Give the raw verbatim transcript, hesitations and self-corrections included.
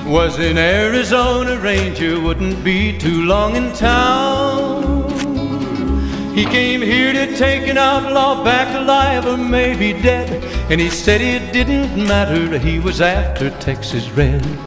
Was an Arizona Ranger, wouldn't be too long in town. He came here to take an outlaw back alive or maybe dead, and he said it didn't matter, he was after Texas Red.